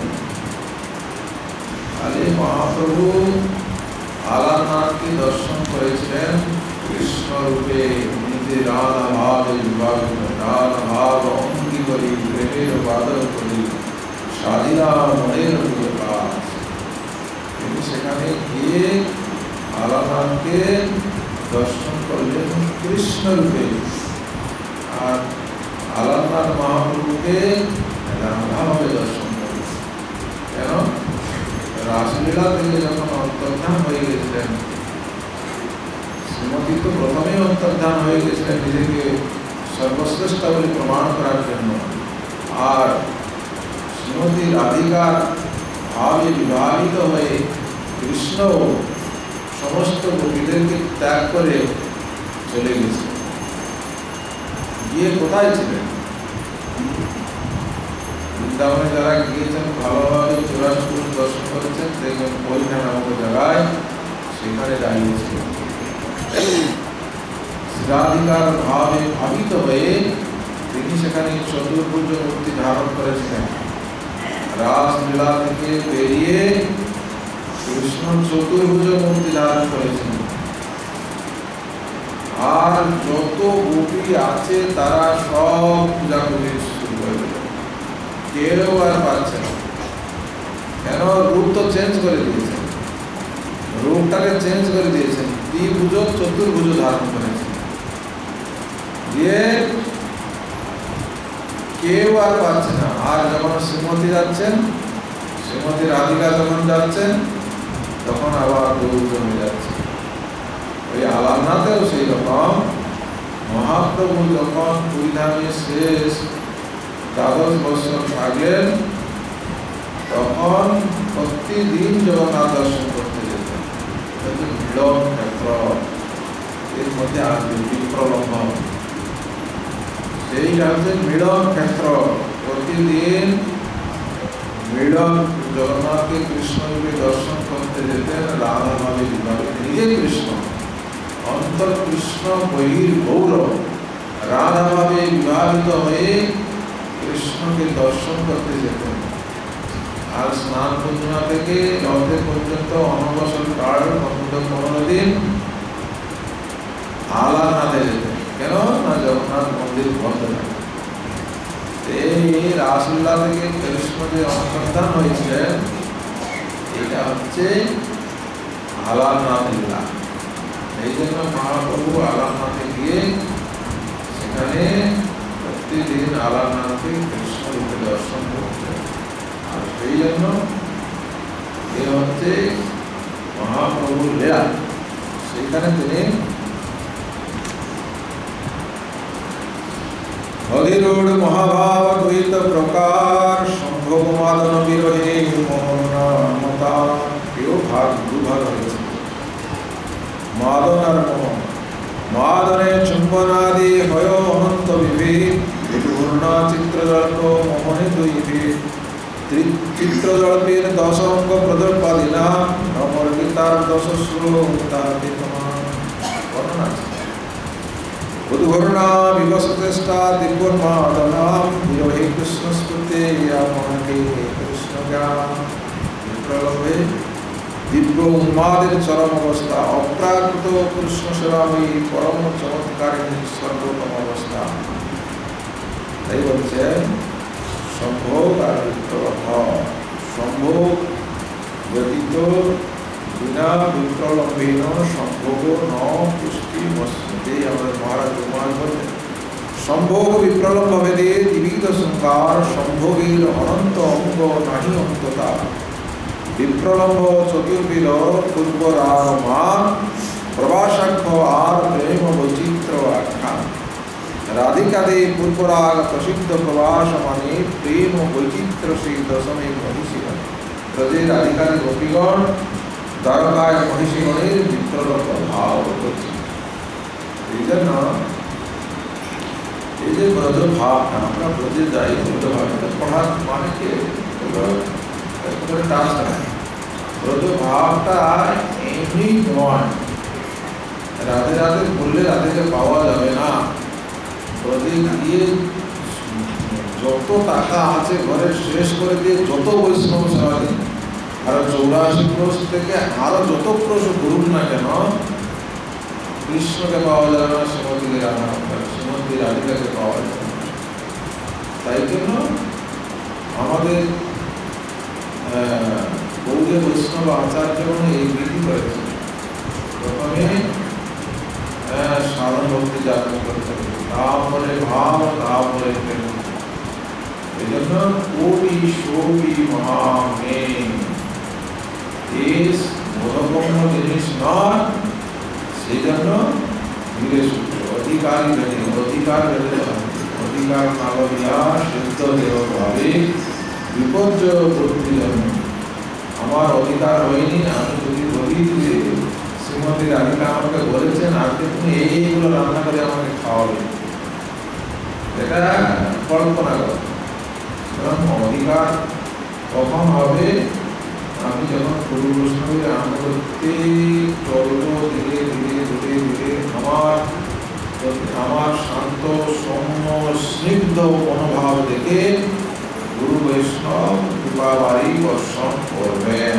তাহলে মহাপ্রভু আলারনাথকে দর্শন করেছিলেন কৃষ্ণ রূপে, নিজে রাধা ভাবে বিভাবিত, রাধা ভাব অঙ্গি করি, প্রেমের বাদল করি, স্বাধীনা মনের কাজ। তিনি সেখানে গিয়ে আলারনাথকে দর্শন করলেন কৃষ্ণ রূপে, আর আলারনাথ মহাপ্রভুকে রাধাভাবে দর্শন করলেন। কেন? রাসলীলা থেকে যখন অন্তর্ধান হয়ে গেছিলেন, শ্রীমতী তো প্রথমেই অন্তর্ধান হয়ে গেছিলেন নিজেকে সর্বশ্রেষ্ঠ বলে প্রমাণ করার জন্য, আর শ্রীমতী রাধিকার ভাবে বিভাবিত হয়ে কৃষ্ণ সমস্ত গোপীদেরকে ত্যাগ করে চলে গেছে। গিয়ে কোথায় ছিলেন? বৃন্দাবনে যারা গিয়েছেন, ভালোভাবে চৌরাশি পুরুষ দর্শন করেছেন, দেখবেন ওইখানে নামক জায়গায় সেখানে দাঁড়িয়েছিলেন। রাধিকার ভাবে ভাবিত হয়ে তিনি সেখানে চতুর্ভুজ মূর্তি ধারণ করেছিলেন। রাসলীলা থেকে বেরিয়ে কৃষ্ণ চতুর্ভুজ মূর্তি ধারণ করেছিলেন। আর যত গোপী আছে তারা সব পূজা করতে শুরু করে দিল। কেউ আর পাচ্ছে না। কেন? রূপ তো চেঞ্জ করে দিয়েছেন, রূপটাকে চেঞ্জ করে দিয়েছেন, দ্বিভুজ চতুর্ভুজ ধারণ করেছেন। দিয়ে কেউ আর পাচ্ছে না। আর যখন শ্রীমতী যাচ্ছেন, শ্রীমতী রাধিকা যখন যাচ্ছেন, তখন আবার দ্বিভুজ হয়ে যাচ্ছে। ওই আলারনাথেও সেই রকম মহাপ্রভু যখন পুরীধামে শেষ দ্বাদশ বৎসর থাকলেন, তখন প্রতিদিন জগন্নাথ দর্শন করতে যেতেন। মিলন ক্ষেত্র, এর মধ্যে আসবে বিপ্রলম্ব, সেইটা হচ্ছে মিলন ক্ষেত্র। প্রতিদিন মিলন জগন্নাথকে কৃষ্ণরূপে দর্শন করতে যেতেন, রাধা ভাবে বিভাবে, নিজে কৃষ্ণ, অন্তর কৃষ্ণ, বহির গৌর, রাধা ভাবে বিভাবিত হয়ে কৃষ্ণকে দর্শন করতে যেতেন। আর স্নান পূর্ণিমা থেকে রথে পর্যন্ত অনবসর কাল পনেরো দিন আলারনাথে যেতেন। কেন না? জগন্নাথ মন্দির বন্ধ থাকে। এই রাসলীলা থেকে কৃষ্ণ যে অন্তর্ধান হয়েছিলেন, এটা হচ্ছে আলারনাথ লীলা। এই জন্য মহাপ্রভু আলারনাথে গিয়ে সেখানে প্রতিদিন আলারনাথকে কৃষ্ণ রূপে দর্শন করতেন। আর সেই জন্য এ হচ্ছে মহাপ্রভুর লীলা। সেখানে তিনি অধিরূঢ় মহাভাব দ্বৈত প্রকার সম্ভোগ মাদন বিরোহী মোহনতা কেউ ভাগ দুভাগ হয়েছে। মাদন আর মোহন। মাদনে চুম্বনাদি হয় অনন্ত বিভেদ পূর্ণা চিত্রজল্প মোহনে দুইভেদ চিত্রজল্পের দশ অঙ্গ প্রদর্পাদিনা নমর গীতার দশ শ্লোক তাহাতে বর্ণনা আছে। উদ্ঘূর্ণা বিবশচেষ্টা দিব্যোন্মাদনাম বিরোহী কৃষ্ণ স্তুতে মনকে কৃষ্ণ জ্ঞান বিপ্রলভে দিব্য উন্মাদের চরম অবস্থা অপ্রাকৃত কৃষ্ণ সেবাময়ী পরম চমৎকারিণী সর্বোত্তম অবস্থা। তাই বলছে সম্ভোগ আর বিপ্রলভ। সম্ভোগ ব্যতীত বিনা বিপ্রলম্বেন সম্ভোগ ন পুষ্টি মস্মৃতি। আমাদের মহারাজ প্রমাণ করলেন সম্ভোগ বিপ্রলম্ব ভেদে বিবিধ সংকার সম্ভোগের অনন্ত অঙ্গ নাহি অন্ততা। বিপ্রলম্ব চতুর্বিধ পূর্বরাগমান প্রবাসাক্ষ আর প্রেম বৈচিত্র্য আখ্যান। রাধিকাদে পূর্বরাগ প্রসিদ্ধ প্রবাস মানে প্রেম বৈচিত্র্য সেই দশমী মহিষীগণ। ব্রজে রাধিকাদে গোপীগণ দ্বারকায় মহিষীগণের বিপ্রলম্ব ভাব হচ্ছে। এই জন্য এই যে ব্রজ ভাবটা আমরা ব্রজে যাই ব্রজ ভাবটা পড়ার মানে কি ব্রজ ভাবটা এমনি নয়। রাধে রাধে বললে রাধেকে পাওয়া যাবে না। ব্রজে গিয়ে যত টাকা আছে ঘরে শেষ করে দিয়ে যত বৈষ্ণব সেবা দিন আর চৌরাশি ক্রোশ থেকে আরো যত ক্রোশ ঘুরুন না কেন কৃষ্ণকে পাওয়া যাবে না, শ্রীমতীকে রাধা শ্রীমতী রাধিকাকে পাওয়া যাবে না। তাই জন্য আমাদের গৌড়ীয় বৈষ্ণব আচার্যগণ এই বিধি করেছে প্রথমে সাধন ভক্তি জাগ্রত করতে হবে, তারপরে ভাব, তারপরে প্রেম। এই জন্য কোটি সৌটি মহামে দেশ বোধগম্য জিনিস নয়। সেই জন্য ধীরে সূত্র অধিকারী ভেদে অধিকার ভেদে অধিকার নাগরিয়া সিদ্ধ দেহ ভাবে বিপর্যয় প্রকৃতি জন্ম। আমার অধিকার হয়নি, আমি যদি বলি যে শ্রীমতী রাধিকা আমাকে বলেছেন আজকে তুমি এইগুলো রান্না করে আমাকে খাওয়াবে, এটা কল্পনা করো। অধিকার কখন হবে? আমি যখন গুরু বৈষ্ণবের আরম্ভ করতে চলব ধীরে ধীরে ধীরে ধীরে আমার আমার শান্ত সৌম্য স্নিগ্ধ মনোভাব দেখে গুরু বৈষ্ণব কৃপাবাড়ি বর্ষণ করবেন।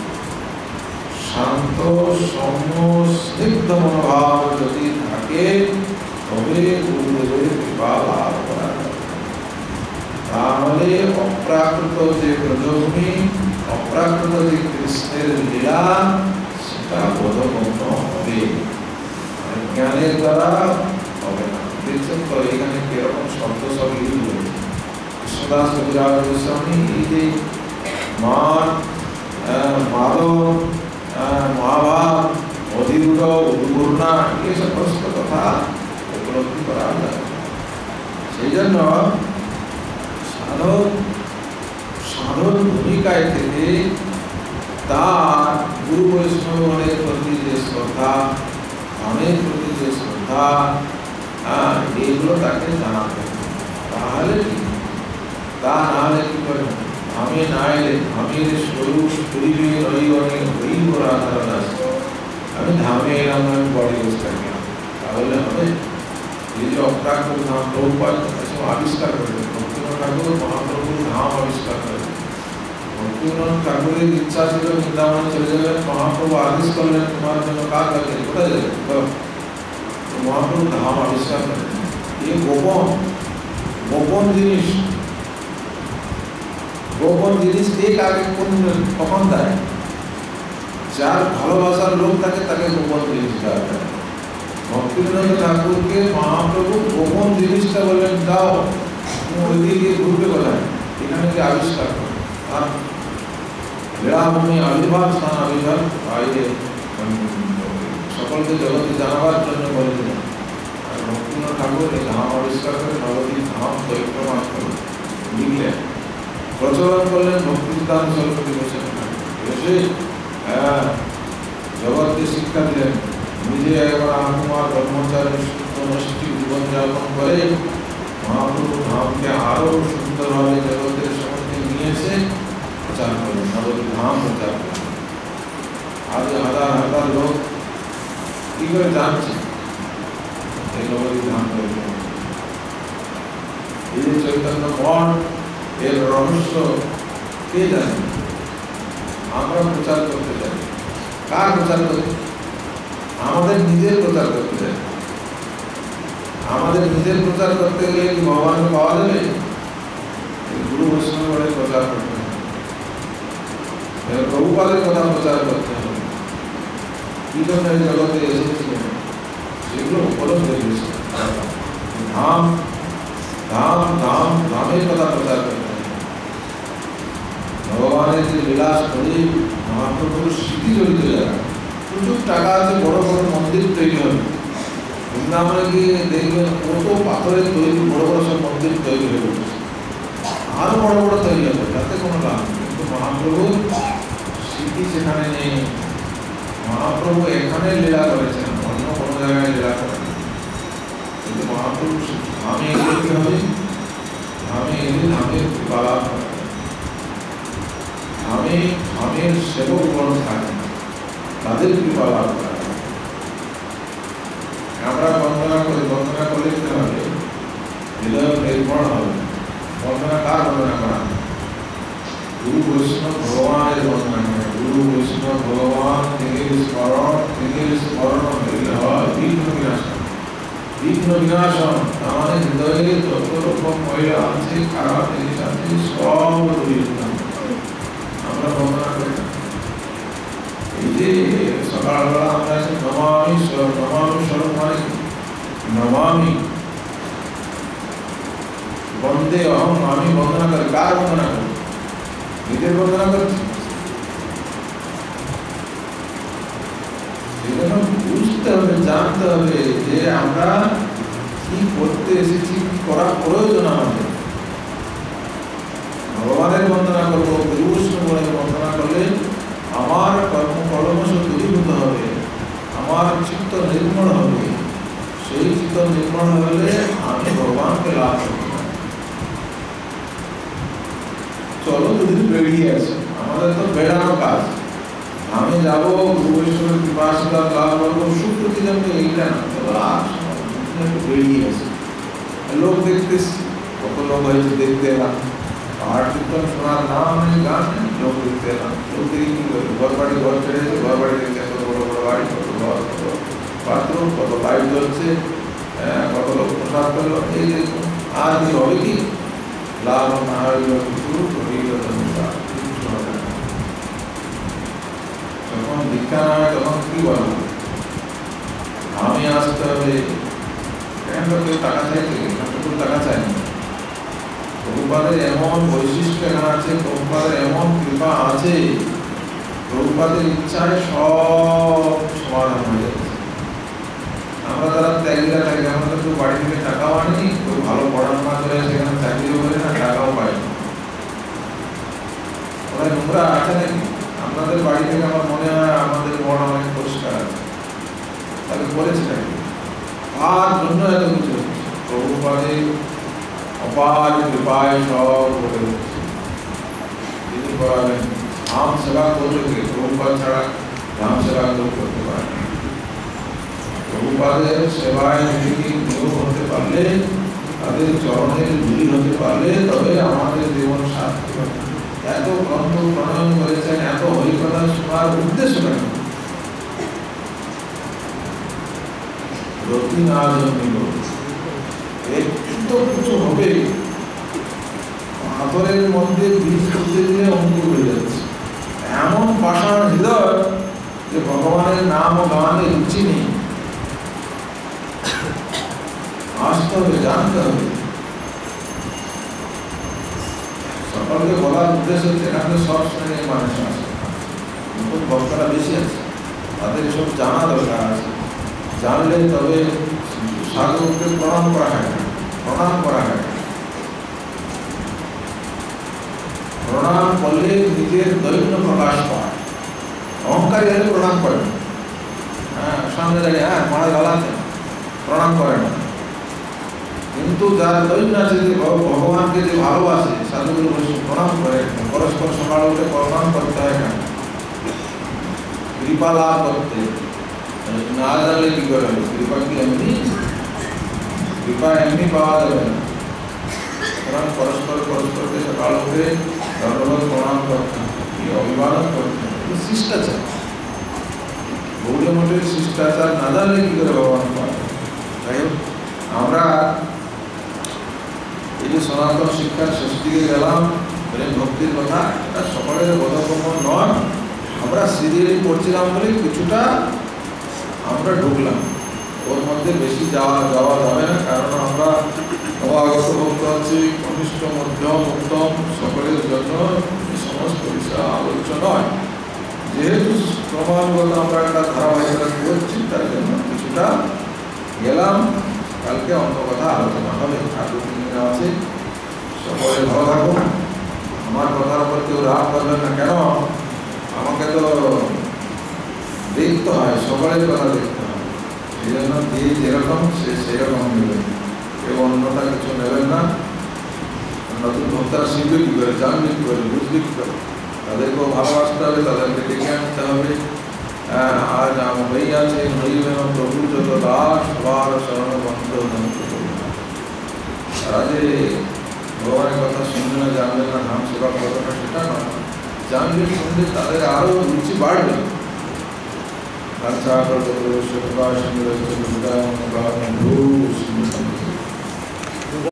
শান্ত সৌম্য স্নিগ্ধ মনোভাব যদি থাকে তবে গুরুদেবের কৃপা লাভ করা যাবে। তাহলে অপ্রাকৃত যে ব্রজভূমি, অপ্রাকৃত যে কৃষ্ণের লীলা সেটা বোধগম্য হবে, জ্ঞানের দ্বারা হবে না। দেখছেন তো এখানে কিরকম শব্দ সব ইউজ হয়েছে। কৃষ্ণদাস কবিরাজ গোস্বামী এই যে মান, মাদন, মহাভাব, অধিরূঢ়, উদ্ঘূর্ণা এই সমস্ত কথা উপলব্ধি করা যায়। সেই জন্য সাধক সাধন ভূমিকায় থেকে তার গুরু বৈষ্ণবের প্রতি যে শ্রদ্ধা, ধামের প্রতি যে শ্রদ্ধা, এগুলো তাকে জানাতে হবে। তাহলে তা না হলে কি করে? আমি না এলে আমি স্বরূপ পরিবে রই অনেক রই রাধারণ আছে, আমি ধামে এলাম, আমি বডি ইউজ থাকি, তাহলে হবে? এই যে অপ্রাকৃত ধাম প্রভুপাদ আবিষ্কার করলেন, ভক্তিনাথ ঠাকুর মহাপ্রভুর ধাম আবিষ্কার করলেন। ভক্তিনাথ ঠাকুরের ইচ্ছা ছিল বৃন্দাবনে চলে যাবেন, মহাপ্রভু আদেশ করলেন তোমার জন্য কাজ লাগে, কোথায় যাবে? মহাপ্রভু ধাম আবিষ্কার করলেন। এই গোপন গোপন জিনিস, গোপন জিনিস কে কাকে কোন কখন দেয়? যার ভালোবাসার লোক থাকে তাকে গোপন জিনিস দেওয়া যায়। ভক্তিনাথ ঠাকুরকে মহাপ্রভু গোপন জিনিসটা বললেন দাও, ওইদিকে ঘুরতে বলেন, এখানে যে আবিষ্কার করে। আর লীলাভূমি আবির্ভাব স্থান আবির্ভাব বাইরে সকলকে জগতে জানাবার জন্য বলেছিলেন। আর ভক্তিনাথ ঠাকুর এই ধাম আবিষ্কার করে নবদ্বীপ ধাম পরিক্রমা করে লিখলেন, প্রচলন করলেন ভক্তিদান সরস্বতী বসে এসে জগৎকে শিক্ষা দিলেন। নিজে একবার আকুমার ব্রহ্মচারী সুন্দর জীবনযাপন করে মহাপ্রভু ধামকে আরো সুন্দরভাবে জগতের সম্বন্ধে নিয়ে এসে প্রচার করলেন, নবদ্বীপ ধাম প্রচার করলেন। আজ হাজার হাজার লোক কি করে জানছে এই নবদ্বীপ ধাম পরিক্রমা। এই যে চৈতন্য মঠ এর রহস্য কে জানে? আমরা প্রচার করতে চাই। কার প্রচার করতে? আমাদের নিজের প্রচার করতে চাই। আমাদের নিজের প্রচার করতে গেলে কি ভগবানকে পাওয়া যাবে? গুরু বৈষ্ণবের প্রচার করতে হবে, প্রভুপাদের কথা প্রচার করতে হবে। কি জন্য এই জগতে এসেছিলেন সেগুলো উপলব্ধি হয়েছে। ধাম ধাম ধাম ধামের কথা প্রচার করতে হবে। ভগবানের যে লীলা স্থলী, মহাপ্রভুর স্মৃতি জড়িত জায়গা, প্রচুর টাকা আছে, বড় বড় মন্দির তৈরি হবে। বৃন্দাবনে গিয়ে দেখবেন কত পাথরের তৈরি বড় বড় সব মন্দির তৈরি হয়ে উঠছে, আরো বড় বড় তৈরি হবে, তাতে কোনো লাভ নেই। কিন্তু মহাপ্রভুর স্মৃতি সেখানে নেই। মহাপ্রভু এখানে লীলা করেছেন, অন্য কোনো জায়গায় লীলা করেন। কিন্তু মহাপ্রভু ধামে এলে কি হবে? ধামে এলে ধামের কৃপা লাভ হবে। ধামে ধামের সেবকগণ থাকে, তাদের কৃপা লাভ করে। আমরা বন্দনা করি, বন্দনা করলে কি হবে? হৃদয় নির্মল হবে। বন্দনা কার বন্দনা করা? গুরু বৈষ্ণব ভগবানের বন্দনা করে। গুরু বৈষ্ণব ভগবান তিনির স্মরণ, তিনির স্মরণ হইলে হয় বিঘ্ন বিনাশন। বিঘ্ন বিনাশন আমাদের হৃদয়ে যত রকম মহিলা আছে, খারাপ জিনিস আছে, সব দূরে আমরা বন্দনা করি। এই যে সকালবেলা আমরা নমামি নমামি স্বরূপ মানে নমামি বন্দে অহম, আমি বন্দনা করি। কার বন্দনা করি? নিজের বন্দনা করছি। এই জন্য বুঝতে হবে, জানতে হবে যে আমরা কি করতে এসেছি, কি করা প্রয়োজন আমাদের। ভগবানের বন্দনা করবো, গুরু বৈষ্ণবের বন্দনা করলে আমার কর্ম কলমশ দূরীভূত হবে, আমার চিত্ত নির্মল হবে। সেই চিত্ত নির্মল হলে আমি ভগবানকে লাভ করতে পারি। চলো দুদিন বেরিয়ে আছে, আমাদের তো বেড়ানো কাজ। আমি যাবো গুরু বৈষ্ণবের কৃপা আশীর্বাদ লাভ করবো, সুপ্রতি যাবে, এইটা না। চলো আর একটু বেরিয়ে আছে, লোক দেখতেছি, কত লোক হয়েছে দেখতে এলাম। আর কীর্তন শোনার নাম নেই, গান নেই, লোক দেখতে এলাম। লোক দেখি কি করবে? ঘর বাড়ি ঘর ছেড়েছে, ঘর বাড়ি দেখছে কত বড় বড় বাড়ি, কত ঘর, কত পাত্র, কত লাইট জ্বলছে, কত লোক প্রসাদ করলো। এই দেখুন, আর কি হবে? কি লাভ না হইল কিছু, কিছু হবে না। যখন দীক্ষা না হয় তখন কি বলবো? আমি আসতে হবে। কেন কেউ টাকা চাইছে? কেউ টাকা চায়নি। প্রভুপাদের এমন বৈশিষ্ট্য এখানে আছে, প্রভুপাদের এমন কৃপা আছে, প্রভুপাদের ইচ্ছায় সব সমাধান হয়ে যাচ্ছে। আমরা যারা ত্যাগীরা থাকি, আমরা তো বাড়ি থেকে টাকাও আনি, কেউ ভালো পড়াশোনা করে সেখানে চাকরিও করে না, টাকাও পাই না। ওরা নোংরা আছে নাকি? আপনাদের বাড়ি থেকে আমার মনে হয় আমাদের মন অনেক পরিষ্কার আছে, তাকে করেছে নাকি? আর জন্য এত কিছু প্রভুপাদের অপার কৃপায় সব করে দিচ্ছে। যিনি করাবেন ধাম সেবা করলে, প্রভুপাদ ছাড়া ধাম সেবা কেউ করতে পারে না। প্রভুপাদের সেবায় যদি নিয়োগ হতে পারলে, তাদের চরণের ধূলি হতে পারলে, তবে আমাদের জীবন সার্থক হবে। এত গ্রন্থ প্রণয়ন করেছেন, এত হরিকথা শোনার উদ্দেশ্য কেন? রতি না জন্মিল, একটু কিছু হবে, পাথরের মধ্যে বীজ করতে গিয়ে অঙ্কুর হয়ে যাচ্ছে। এমন পাষাণ হৃদয় যে ভগবানের নাম ও গানে রুচি নেই। আসতে হবে, জানতে হবে। সকলকে বলার উদ্দেশ্য হচ্ছে এখানে সব শ্রেণীর মানুষ আসে। নতুন ভক্তরা বেশি আছে, তাদের এসব জানা দরকার আছে। জানলে তবে সাধুকে প্রণাম করা হয় না, প্রণাম করা হয় না। প্রণাম করলে নিজের দৈন্য প্রকাশ পায়। অহংকারী হলে প্রণাম করে না, হ্যাঁ সামনে দাঁড়িয়ে হ্যাঁ মহারাজ ভালো আছেন, প্রণাম করে না। কিন্তু যারা দৈন্য আছে, যে ভগবানকে যে ভালোবাসে, সাধুগুলো প্রণাম করে, পরস্পর সকাল উঠে প্রণাম করতে হয় না, কৃপা লাভ করতে। না জানলে কি করে হবে? কৃপা কি এমনি? কৃপা এমনি পাওয়া যাবে না। সুতরাং পরস্পর পরস্পরকে সকাল উঠে ধন্যবাদ প্রণাম করতে, অভিবাদন করতে, শিষ্টাচার। গৌড়ীয় মঠের শিষ্টাচার না জানলে কি করে ভগবান পাবে? তাই আমরা এই যে সনাতন শিক্ষার শেষ দিকে গেলাম, প্রেম ভক্তির কথা, এটা সকলের বোধগম্য নয়। আমরা সিরিয়ালি পড়ছিলাম বলে কিছুটা আমরা ঢুকলাম, ওর মধ্যে বেশি যাওয়া যাওয়া যাবে না। কারণ আমরা নবাগত ভক্ত আছি, কনিষ্ঠ মধ্যম উত্তম, সকলের জন্য এই সমস্ত বিষয় আলোচ্য নয়। যেহেতু ক্রমাগত আমরা একটা ধারাবাহিকতা করছি, তার জন্য কিছুটা গেলাম। কালকে অন্য কথা আলোচনা হবে। ঠাকুর দিনে আছে, সকলে ভালো থাকুন। আমার কথার উপর কেউ রাগ করবেন না, কেন আমাকে তো দেখতে হয়, সকলের কথা দেখতে হয়। এই জন্য যে যেরকম সে সেরকম নেবেন, কেউ অন্যটা কিছু নেবেন না। নতুন ভক্তরা শিখবে কী করে, জানবে কী করে, বুঝবে কী করে, তাদেরকেও ভালোবাসতে হবে, তাদেরকে ডেকে আনতে হবে। আজ হয়ে আছে হইবেন প্রভুর যত দাস, সবার শরণ বন্ধ তারা যে ভগবানের কথা শুনবে না, জানবে না, নাম সেবা করবে না, সেটা না। জানবে, শুনলে তাদের আরও রুচি বাড়বে। আচ্ছা,